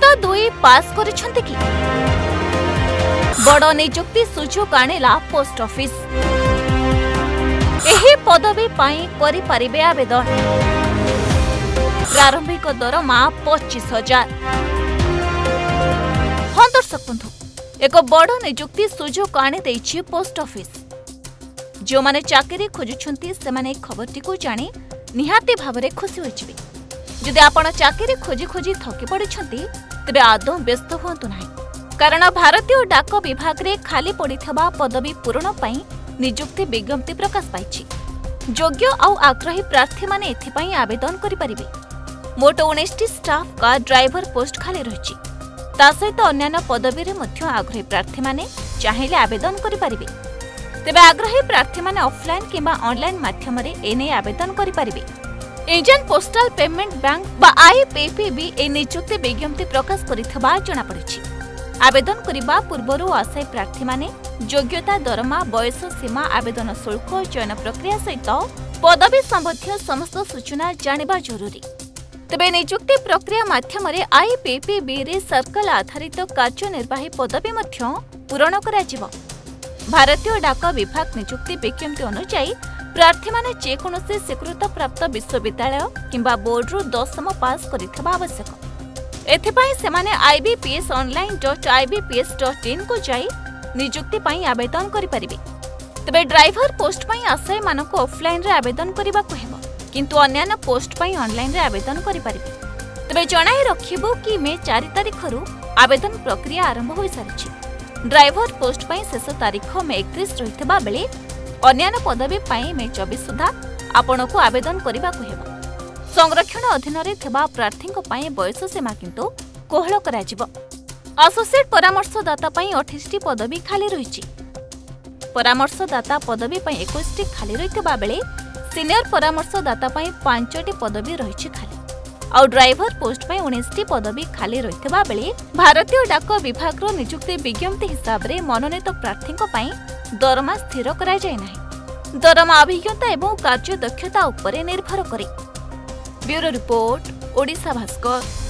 ଯୁକ୍ତ 2 पास करिसेंति कि बड़ नियुक्ति सुजोग आनिला पोस्ट ऑफिस। एही पदवी पाई करि परिबे आवेदन। प्रारंभिक दरमा 25,000। हाँ दर्शक बंधु, एक बड़ नियुक्ति सुजोग आनी देछि पोस्ट ऑफिस। जो माने चाकरी खोजुछंती से माने खबरटी को जानी निहाती भावरे खुशी होइछबे। जदि आपण चाकरी खोजी खोजी थकी पड़िछंती तबे आदौ व्यस्त हुअंतु नाही, कारण भारतीय डाक विभाग रे खाली पड़िथबा पदवी पूरण पई नियुक्ति विज्ञप्ति प्रकाश पाइछि। योग्य आउ आग्रही प्रार्थी माने एथिपई आवेदन करि परिबे। मोट 19टी स्टाफ का ड्राइवर पोस्ट खाली रहिछि। ता सहित अन्यान्य पदवी रे मध्य आग्रही प्रार्थी माने चाहिले आवेदन करि परिबे। तेबे आग्रही प्रार्थी माने ऑफलाइन किंबा ऑनलाइन माध्यम रे एने आवेदन करि परिबे। इंडियन पोस्टल पेमेंट बैंक बा आईपीपीबी ए नियुक्ति विज्ञप्ति प्रकाश करिथबा जणा पड़िछि। आवेदन करिबा पूर्वरु आशायी प्रार्थी माने योग्यता, दरमा, बयस सीमा, आवेदन शुल्क, चयन प्रक्रिया सहित पदवी संबंधी समस्त सूचना जानिबा जरूरी। तेबे नियुक्ति प्रक्रिया माध्यम रे आईपीपीबी रे सर्कल आधारित कार्यनिर्वाही पदवी मध्य पूरण कराजिबो। भारतीय डाक विभाग नियुक्ति विज्ञप्ति अनुसार प्रार्थी माने जेकोसी स्वीकृत प्राप्त विश्वविद्यालय किंबा बोर्ड रु 10म पास करिथबा आवश्यक। एथिपाई सेमाने ibps.online.ibps.in को जाई नियुक्ति पई आवेदन करि परिबे। तबे ड्राइवर पोस्ट पई आशायी मानको ऑफलाइन रे आवेदन करिबा को हेबो, किंतु अन्यान्य पोस्ट पई ऑनलाइन रे आवेदन करि परिबे। तबे जणाई रखिबो कि मे 4 तारिख रु आवेदन प्रक्रिया आरंभ होई सारिछि। ड्राइवर पोस्ट पई शेष तारीख मे 31 रहितबा बेले अन्यान्य पदवी पई मे 24 सुधा आपनको आवेदन करिबा को हेबो। संरक्षण अधीन रे थेबा प्रार्थीक पई बयस सीमा किंतु कोहळ कराजिबो। एसोसिएट परामर्शदाता पई 28टी पदवी खाली रहिछि। परामर्शदाता पदवी पई 21टी खाली रहितबा बेले सीनियर परामर्शदाता पई 5टी पदवी रहिछि खाली। और ड्राइवर पोस्ट पई 19टी पदवी खाली रहितबा बेले भारतीय डाक विभाग रो नियुक्ति विज्ञप्ति हिसाब रे मनोनीत प्रार्थीक पई दरमा स्थिर करा जाय नाही। दरमा अभिज्ञता एवं कार्य दक्षता उपरे निर्भर करे। Bureau report, Odisha Bhaskar.